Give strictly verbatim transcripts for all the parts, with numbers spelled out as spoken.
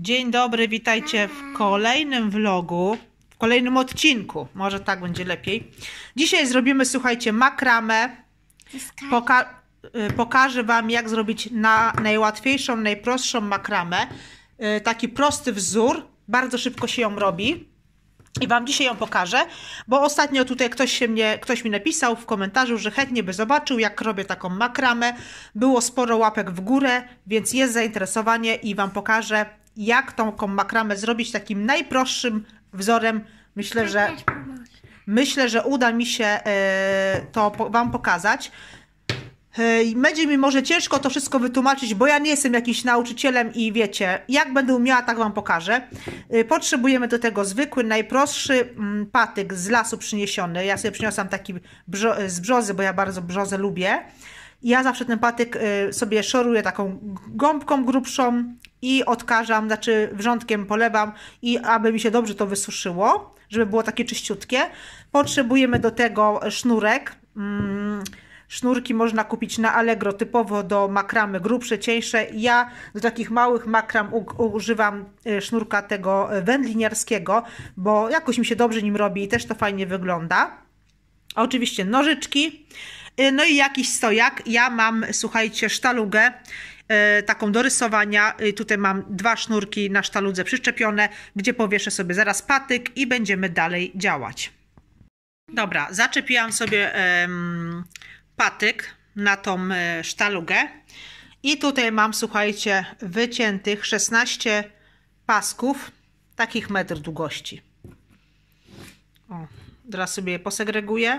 Dzień dobry, witajcie w kolejnym vlogu, w kolejnym odcinku, może tak będzie lepiej. Dzisiaj zrobimy, słuchajcie, makramę. Poka pokażę Wam, jak zrobić na najłatwiejszą, najprostszą makramę. Taki prosty wzór, bardzo szybko się ją robi. I Wam dzisiaj ją pokażę, bo ostatnio tutaj ktoś, się mnie, ktoś mi napisał w komentarzu, że chętnie by zobaczył, jak robię taką makramę. Było sporo łapek w górę, więc jest zainteresowanie i Wam pokażę, jak tą makramę zrobić takim najprostszym wzorem. Myślę, że, myślę, że uda mi się to Wam pokazać. Będzie mi może ciężko to wszystko wytłumaczyć, bo ja nie jestem jakimś nauczycielem i wiecie, jak będę umiała, tak Wam pokażę. Potrzebujemy do tego zwykły, najprostszy patyk z lasu przyniesiony. Ja sobie przyniosłam taki brzo z brzozy, bo ja bardzo brzozę lubię. Ja zawsze ten patyk sobie szoruję taką gąbką grubszą i odkażam, znaczy wrzątkiem polewam, i aby mi się dobrze to wysuszyło, żeby było takie czyściutkie. Potrzebujemy do tego sznurek. Sznurki można kupić na Allegro typowo do makramy, grubsze, cieńsze. Ja do takich małych makram używam sznurka tego wędliniarskiego, bo jakoś mi się dobrze nim robi i też to fajnie wygląda. Oczywiście nożyczki, no i jakiś stojak. Ja mam, słuchajcie, sztalugę taką do rysowania. Tutaj mam dwa sznurki na sztaludze przyczepione, gdzie powieszę sobie zaraz patyk i będziemy dalej działać. Dobra, zaczepiłam sobie um, patyk na tą sztalugę i tutaj mam, słuchajcie, wyciętych szesnaście pasków, takich metr długości. O, teraz sobie je posegreguję.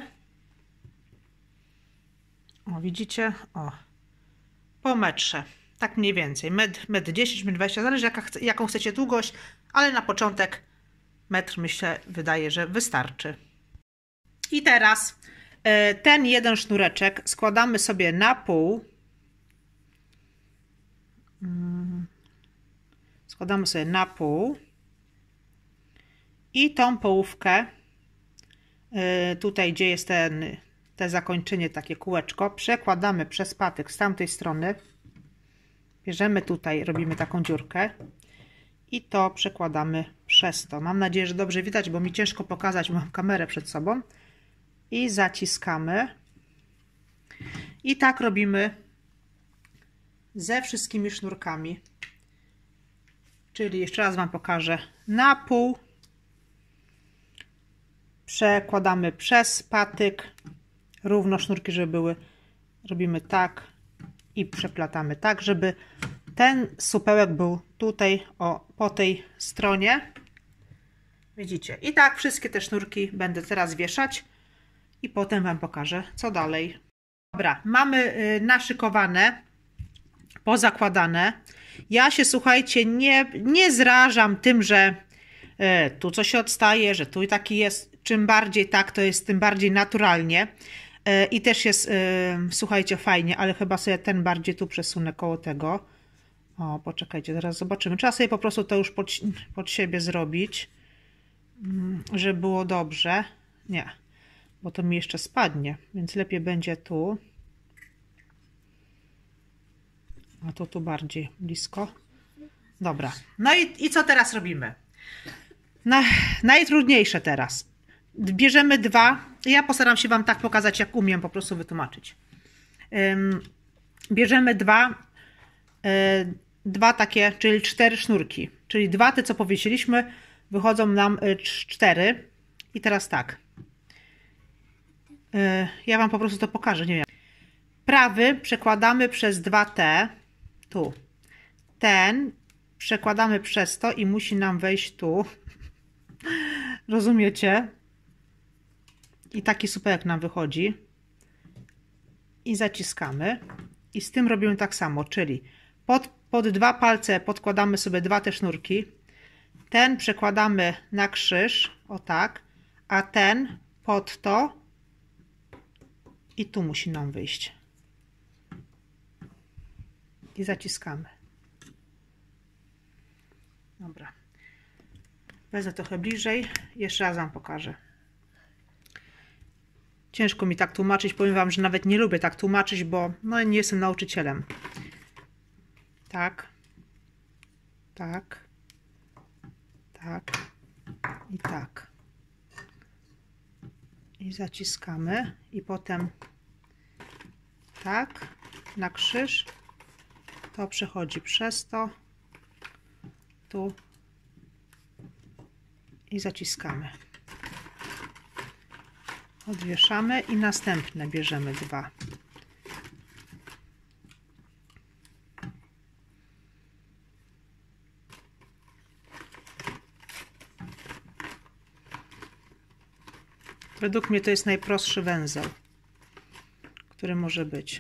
O, widzicie? O, po metrze, tak mniej więcej, metr, metr dziesięć, metr dwadzieścia, zależy jaka, jaką chcecie długość, ale na początek metr, myślę, wydaje, że wystarczy. I teraz ten jeden sznureczek składamy sobie na pół. Składamy sobie na pół. I tą połówkę, tutaj gdzie jest ten, te zakończenie, takie kółeczko, przekładamy przez patyk z tamtej strony. Bierzemy tutaj, robimy taką dziurkę. I to przekładamy przez to. Mam nadzieję, że dobrze widać, bo mi ciężko pokazać, mam kamerę przed sobą. I zaciskamy. I tak robimy ze wszystkimi sznurkami. Czyli jeszcze raz Wam pokażę. Na pół przekładamy przez patyk. Równo sznurki, żeby były. Robimy tak i przeplatamy tak, żeby ten supełek był tutaj, o, po tej stronie. Widzicie? I tak wszystkie te sznurki będę teraz wieszać. I potem Wam pokażę, co dalej. Dobra, mamy naszykowane, pozakładane. Ja się, słuchajcie, nie, nie zrażam tym, że tu coś odstaje, że tu taki jest. Czym bardziej tak, to jest tym bardziej naturalnie. I też jest, słuchajcie, fajnie, ale chyba sobie ten bardziej tu przesunę koło tego. O, poczekajcie, zaraz zobaczymy. Trzeba sobie po prostu to już pod, pod siebie zrobić, żeby było dobrze. Nie. Bo to mi jeszcze spadnie, więc lepiej będzie tu. A to tu bardziej blisko. Dobra. No i, i co teraz robimy? Na, najtrudniejsze teraz. Bierzemy dwa. Ja postaram się Wam tak pokazać, jak umiem po prostu wytłumaczyć. Ym, bierzemy dwa, y, dwa takie, czyli cztery sznurki. Czyli dwa te, co powiesiliśmy, wychodzą nam y, cztery. I teraz tak. Ja Wam po prostu to pokażę, nie wiem. Prawy przekładamy przez dwa T, tu. Ten przekładamy przez to i musi nam wejść tu. Rozumiecie? I taki supełek nam wychodzi. I zaciskamy. I z tym robimy tak samo, czyli pod, pod dwa palce podkładamy sobie dwa te sznurki. Ten przekładamy na krzyż, o tak. A ten pod to. I tu musi nam wyjść. I zaciskamy. Dobra. Wezmę trochę bliżej. Jeszcze raz Wam pokażę. Ciężko mi tak tłumaczyć. Powiem Wam, że nawet nie lubię tak tłumaczyć, bo no, nie jestem nauczycielem. Tak. Tak. tak i tak. I zaciskamy i potem tak na krzyż. To przechodzi przez to, tu i zaciskamy. Odwieszamy i następne bierzemy dwa. Według mnie to jest najprostszy węzeł, który może być.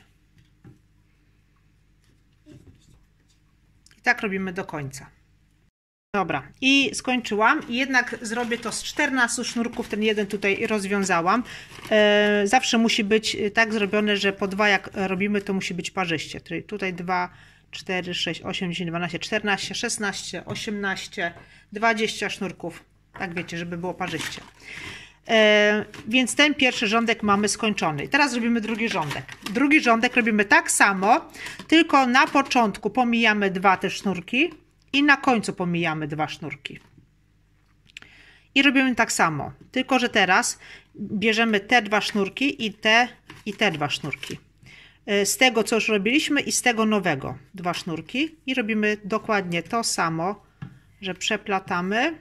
I tak robimy do końca. Dobra, i skończyłam. I jednak zrobię to z czternastu sznurków. Ten jeden tutaj rozwiązałam. E, zawsze musi być tak zrobione, że po dwa jak robimy, to musi być parzyście. Czyli tutaj dwa, cztery, sześć, osiem, dziesięć, dwanaście, czternaście, szesnaście, osiemnaście, dwadzieścia sznurków. Tak wiecie, żeby było parzyście. E, więc ten pierwszy rządek mamy skończony. I teraz robimy drugi rządek. Drugi rządek robimy tak samo, tylko na początku pomijamy dwa te sznurki i na końcu pomijamy dwa sznurki. I robimy tak samo, tylko że teraz bierzemy te dwa sznurki i te i te dwa sznurki. Z tego, co już robiliśmy, i z tego nowego dwa sznurki. I robimy dokładnie to samo, że przeplatamy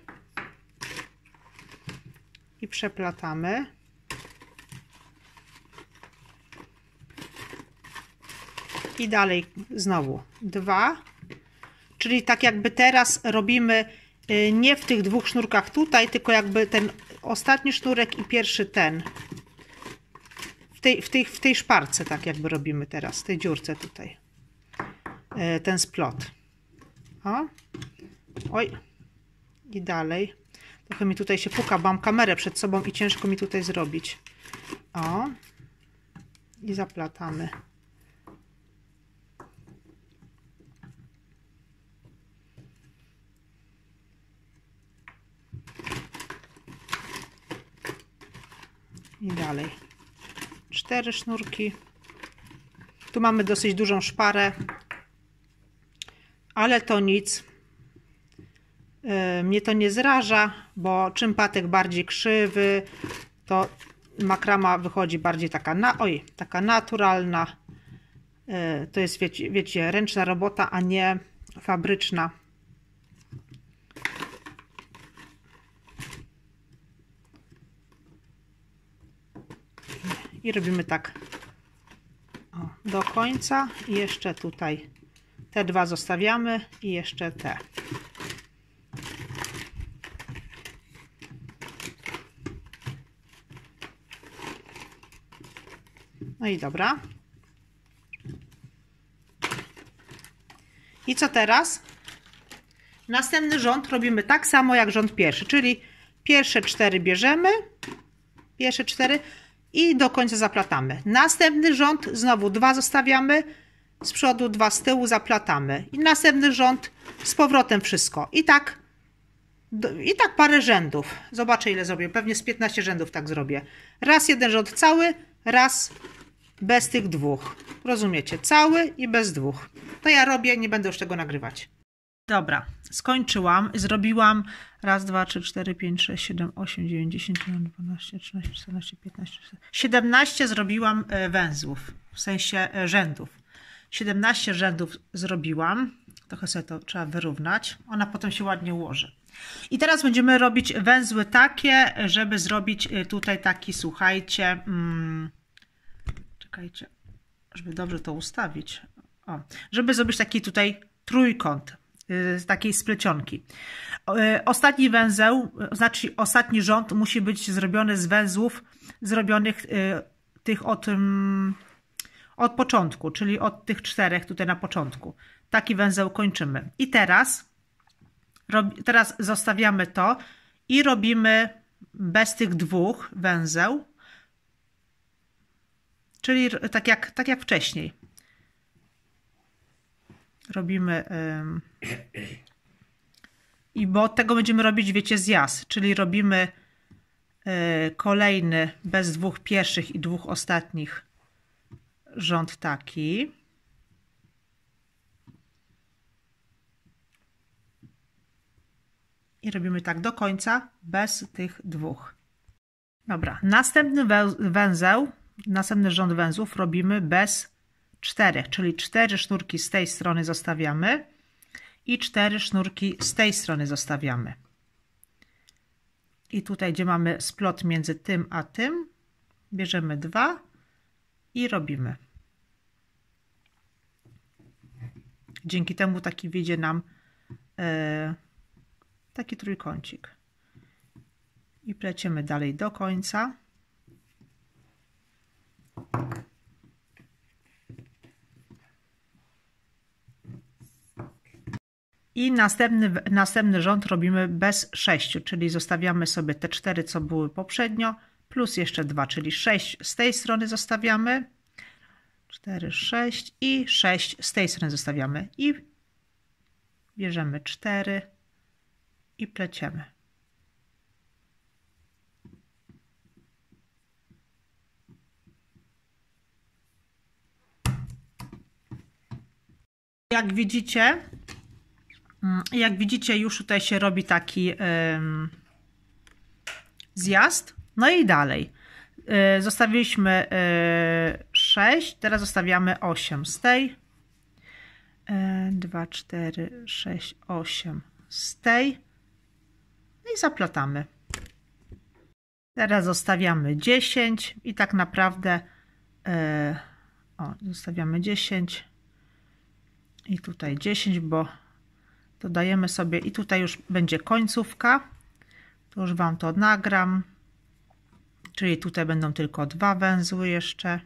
i przeplatamy. I dalej znowu dwa. Czyli tak jakby teraz robimy nie w tych dwóch sznurkach tutaj, tylko jakby ten ostatni sznurek i pierwszy ten. W tej, w tej, w tej szparce tak jakby robimy teraz, w tej dziurce tutaj. Ten splot. O. Oj. I dalej. Trochę mi tutaj się puka, bo mam kamerę przed sobą i ciężko mi tutaj zrobić. O. I zaplatamy. I dalej. Cztery sznurki. Tu mamy dosyć dużą szparę, ale to nic. Yy, mnie to nie zraża, bo czym patek bardziej krzywy, to makrama wychodzi bardziej taka, na, oj, taka naturalna. Yy, to jest, wiecie, wiecie, ręczna robota, a nie fabryczna. I robimy tak o, do końca. I jeszcze tutaj te dwa zostawiamy i jeszcze te. No i dobra. I co teraz? Następny rząd robimy tak samo jak rząd pierwszy, czyli pierwsze cztery bierzemy, pierwsze cztery i do końca zaplatamy. Następny rząd znowu dwa zostawiamy, z przodu dwa z tyłu zaplatamy. I następny rząd z powrotem wszystko. I tak, i tak parę rzędów. Zobaczę, ile zrobię. Pewnie z piętnaście rzędów tak zrobię. Raz jeden rząd cały, raz bez tych dwóch. Rozumiecie? Cały i bez dwóch. To ja robię, nie będę już tego nagrywać. Dobra, skończyłam. Zrobiłam raz, dwa, trzy, cztery, pięć, sześć, siedem, osiem, dziewięć, dziesięć, dwanaście, trzynaście, czternaście, piętnaście, siedemnaście zrobiłam węzłów, w sensie rzędów. siedemnaście rzędów zrobiłam. Trochę sobie to trzeba wyrównać. Ona potem się ładnie ułoży. I teraz będziemy robić węzły takie, żeby zrobić tutaj taki, słuchajcie, hmm, czekajcie, żeby dobrze to ustawić. O, żeby zrobić taki tutaj trójkąt z takiej splecionki. Ostatni węzeł, znaczy ostatni rząd musi być zrobiony z węzłów zrobionych tych od, od początku, czyli od tych czterech tutaj na początku. Taki węzeł kończymy. I teraz, teraz zostawiamy to i robimy bez tych dwóch węzeł, czyli tak jak, tak jak wcześniej. Robimy yy, i bo od tego będziemy robić, wiecie, zjazd, czyli robimy yy, kolejny bez dwóch pierwszych i dwóch ostatnich rząd taki. I robimy tak do końca, bez tych dwóch. Dobra, następny węzeł, następny rząd węzłów robimy bez czterech, czyli cztery sznurki z tej strony zostawiamy i cztery sznurki z tej strony zostawiamy. I tutaj, gdzie mamy splot między tym a tym, bierzemy dwa i robimy. Dzięki temu taki wyjdzie nam e, taki trójkącik. I pleciemy dalej do końca. I następny, następny rząd robimy bez sześciu, czyli zostawiamy sobie te cztery, co były poprzednio, plus jeszcze dwa, czyli sześć z tej strony zostawiamy, cztery, sześć i sześć z tej strony zostawiamy. I bierzemy cztery i pleciemy. Jak widzicie, jak widzicie, już tutaj się robi taki ym, zjazd. No i dalej. Yy, zostawiliśmy yy, sześć, teraz zostawiamy osiem z tej. Yy, dwa, cztery, sześć, osiem z tej. No i zaplatamy. Teraz zostawiamy dziesięć i tak naprawdę yy, o, zostawiamy dziesięć i tutaj dziesięć, bo dodajemy sobie i tutaj już będzie końcówka. To już Wam to nagram. Czyli tutaj będą tylko dwa węzły jeszcze.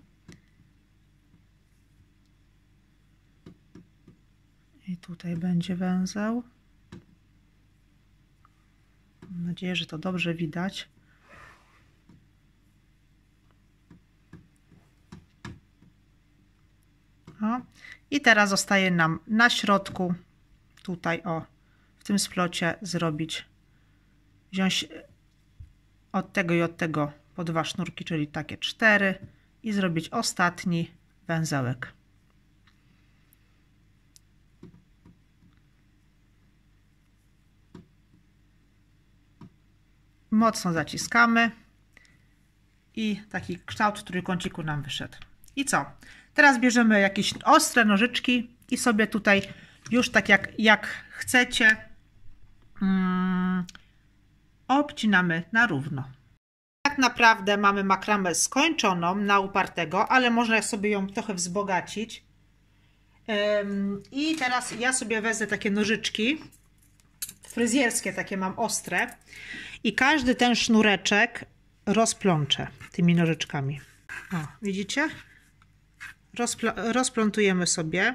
I tutaj będzie węzeł. Mam nadzieję, że to dobrze widać. O. I teraz zostaje nam na środku, tutaj o, w tym splocie zrobić, wziąć od tego i od tego po dwa sznurki, czyli takie cztery i zrobić ostatni węzełek. Mocno zaciskamy i taki kształt trójkąciku nam wyszedł. I co? Teraz bierzemy jakieś ostre nożyczki i sobie tutaj już tak jak, jak chcecie mm, obcinamy na równo. Tak naprawdę mamy makramę skończoną na upartego, ale można sobie ją trochę wzbogacić. Ym, I teraz ja sobie wezmę takie nożyczki fryzjerskie, takie mam ostre i każdy ten sznureczek rozplączę tymi nożyczkami. O, widzicie? Rozpl rozplątujemy sobie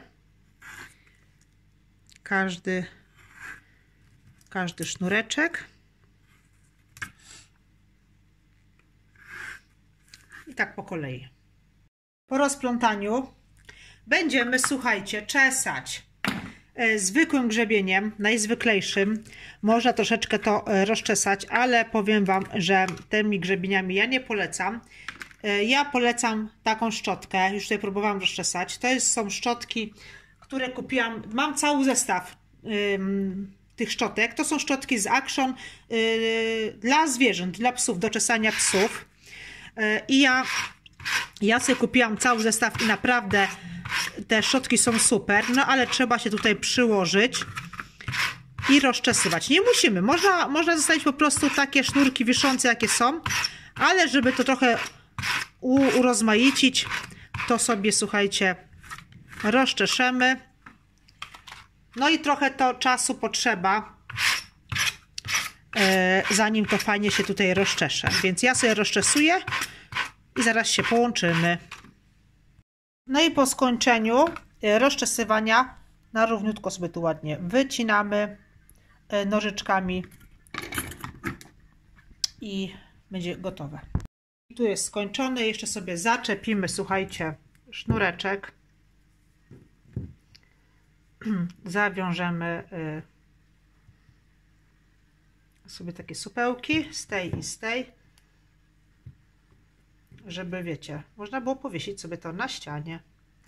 każdy, każdy sznureczek. I tak po kolei. Po rozplątaniu będziemy, słuchajcie, czesać zwykłym grzebieniem, najzwyklejszym. Można troszeczkę to rozczesać, ale powiem Wam, że tymi grzebieniami ja nie polecam. Ja polecam taką szczotkę, już tutaj próbowałam rozczesać. To jest, są szczotki, które kupiłam, mam cały zestaw ym, tych szczotek. To są szczotki z Action yy, dla zwierząt, dla psów, do czesania psów. Yy, I ja, ja sobie kupiłam cały zestaw i naprawdę te szczotki są super, no ale trzeba się tutaj przyłożyć i rozczesywać. Nie musimy, można, można zostawić po prostu takie sznurki wiszące, jakie są, ale żeby to trochę urozmaicić, to sobie, słuchajcie, rozczeszemy. No i trochę to czasu potrzeba, e, zanim to fajnie się tutaj rozczesze. Więc ja sobie rozczesuję i zaraz się połączymy. No i po skończeniu rozczesywania na równiutko sobie tu ładnie wycinamy nożyczkami i będzie gotowe. Tu jest skończone, jeszcze sobie zaczepimy, słuchajcie, sznureczek. Zawiążemy sobie takie supełki z tej i z tej, żeby, wiecie, można było powiesić sobie to na ścianie.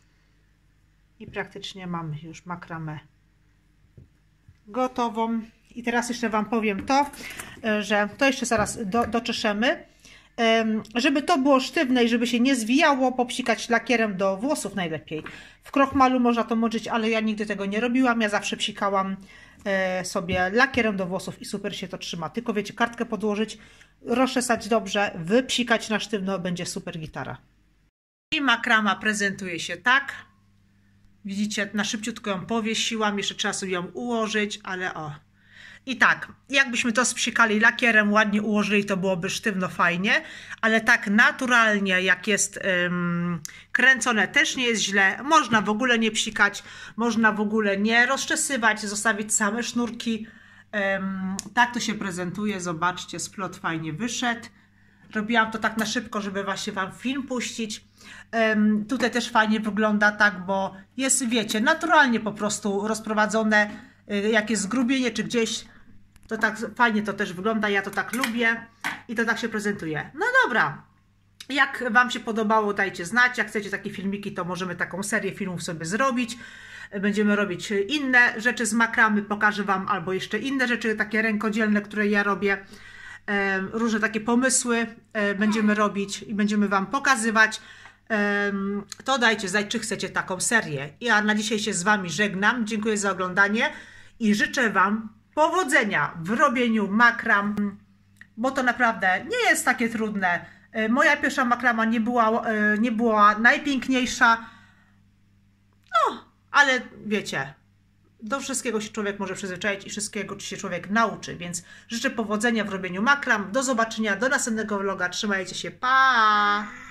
I praktycznie mamy już makramę gotową I teraz jeszcze Wam powiem to, że to jeszcze zaraz do, doczeszemy. Żeby to było sztywne i żeby się nie zwijało, popsikać lakierem do włosów najlepiej. W krochmalu można to moczyć, ale ja nigdy tego nie robiłam. Ja zawsze psikałam sobie lakierem do włosów i super się to trzyma. Tylko wiecie, kartkę podłożyć, rozczesać dobrze, wypsikać na sztywno, będzie super gitara. I makrama prezentuje się tak. Widzicie, na szybciutko ją powiesiłam, jeszcze trzeba sobie ją ułożyć, ale o. I tak, jakbyśmy to spsikali lakierem, ładnie ułożyli, to byłoby sztywno, fajnie, ale tak naturalnie, jak jest ym, kręcone, też nie jest źle. Można w ogóle nie psikać, można w ogóle nie rozczesywać, zostawić same sznurki. Ym, tak to się prezentuje, zobaczcie, splot fajnie wyszedł. Robiłam to tak na szybko, żeby właśnie Wam film puścić. Um, tutaj też fajnie wygląda tak, bo jest, wiecie, naturalnie po prostu rozprowadzone, y, jak jest zgrubienie czy gdzieś, to tak fajnie to też wygląda, ja to tak lubię i to tak się prezentuje. No dobra, jak Wam się podobało, dajcie znać, jak chcecie takie filmiki, to możemy taką serię filmów sobie zrobić. Będziemy robić inne rzeczy z makramy, pokażę Wam, albo jeszcze inne rzeczy takie rękodzielne, które ja robię. Różne takie pomysły będziemy robić i będziemy Wam pokazywać. To dajcie znać, czy chcecie taką serię. Ja na dzisiaj się z Wami żegnam. Dziękuję za oglądanie i życzę Wam powodzenia w robieniu makram, bo to naprawdę nie jest takie trudne. Moja pierwsza makrama nie była, nie była najpiękniejsza, no, ale wiecie, do wszystkiego się człowiek może przyzwyczaić i wszystkiego się człowiek nauczy, więc życzę powodzenia w robieniu makram. Do zobaczenia, do następnego vloga. Trzymajcie się, pa!